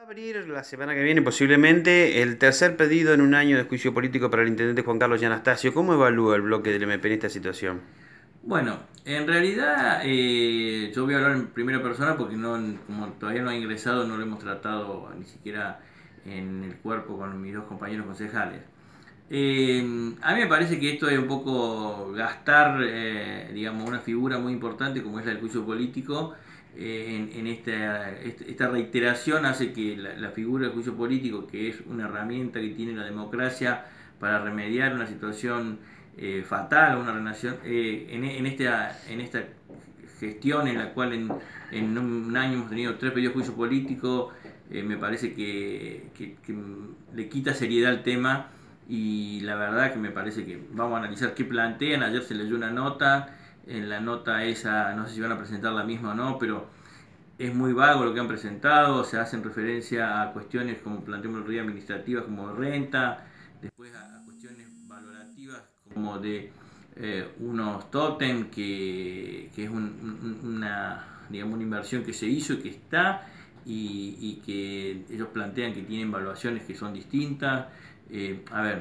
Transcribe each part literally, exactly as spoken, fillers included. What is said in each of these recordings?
Abrir la semana que viene posiblemente el tercer pedido en un año de juicio político para el intendente Juan Carlos Gianastasio. ¿Cómo evalúa el bloque del M P en esta situación? Bueno, en realidad eh, yo voy a hablar en primera persona porque no, como todavía no ha ingresado, no lo hemos tratado ni siquiera en el cuerpo con mis dos compañeros concejales. Eh, a mí me parece que esto es un poco gastar, eh, digamos, una figura muy importante como es la del juicio político. Eh, en, en esta, este, esta reiteración hace que la, la figura del juicio político, que es una herramienta que tiene la democracia para remediar una situación eh, fatal, una relación, eh, en, en, esta, en esta gestión en la cual en, en un año hemos tenido tres pedidos de juicio político, eh, me parece que, que, que le quita seriedad al tema. Y la verdad que me parece que vamos a analizar qué plantean. Ayer se leyó una nota, en la nota esa, no sé si van a presentar la misma o no, pero es muy vago lo que han presentado. Se hacen referencia a cuestiones como planteamos el otro día administrativas, como de renta, después a, a cuestiones valorativas como de eh, unos tótem que, que es un, un, una, digamos, una inversión que se hizo y que está, y, y que ellos plantean que tienen evaluaciones que son distintas. Eh, a ver,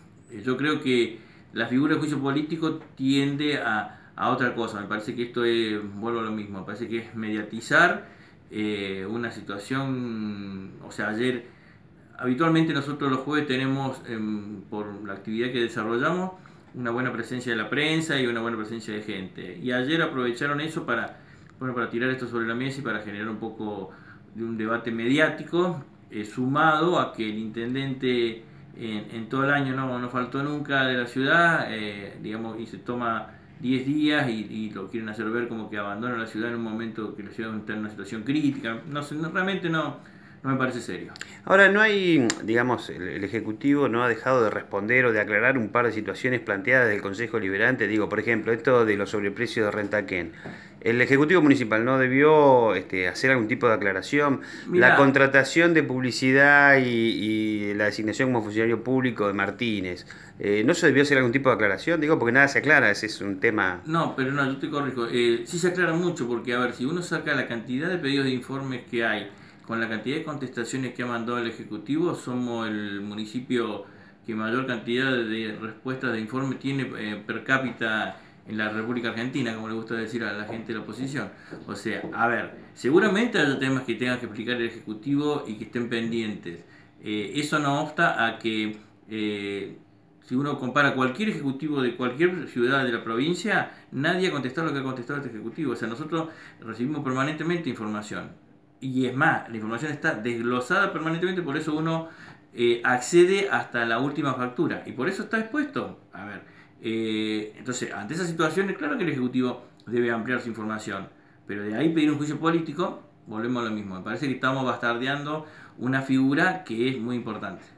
yo creo que la figura de juicio político tiende a, a otra cosa. Me parece que esto es, vuelvo a lo mismo, me parece que es mediatizar eh, una situación. O sea, ayer, habitualmente nosotros los jueves tenemos, eh, por la actividad que desarrollamos, una buena presencia de la prensa y una buena presencia de gente. Y ayer aprovecharon eso para, bueno, para tirar esto sobre la mesa y para generar un poco de un debate mediático, eh, sumado a que el intendente en, en todo el año no, no faltó nunca de la ciudad, eh, digamos, y se toma diez días y, y lo quieren hacer ver como que abandona la ciudad en un momento que la ciudad está en una situación crítica. No sé, no, realmente no, no me parece serio. Ahora, no hay, digamos, el, el Ejecutivo no ha dejado de responder o de aclarar un par de situaciones planteadas del Consejo Liberante. Digo, por ejemplo, esto de los sobreprecios de Rentaquén. El Ejecutivo Municipal no debió este, hacer algún tipo de aclaración. La Mira, contratación de publicidad y, y la designación como funcionario público de Martínez. Eh, ¿no se debió hacer algún tipo de aclaración? Digo, porque nada se aclara, ese es un tema. no, pero no, yo te corrijo. Eh, sí se aclara mucho porque, a ver, si uno saca la cantidad de pedidos de informes que hay con la cantidad de contestaciones que ha mandado el Ejecutivo, somos el municipio que mayor cantidad de respuestas de informes tiene eh, per cápita en la República Argentina, como le gusta decir a la gente de la oposición. O sea, a ver, seguramente hay temas que tenga que explicar el Ejecutivo y que estén pendientes. Eh, eso no obsta a que eh, si uno compara cualquier ejecutivo de cualquier ciudad de la provincia, nadie ha contestado lo que ha contestado este ejecutivo. O sea, nosotros recibimos permanentemente información. Y es más, la información está desglosada permanentemente, por eso uno eh, accede hasta la última factura. Y por eso está expuesto. A ver, eh, entonces, ante esas situaciones, claro que el ejecutivo debe ampliar su información. Pero de ahí pedir un juicio político, volvemos a lo mismo. Me parece que estamos bastardeando una figura que es muy importante.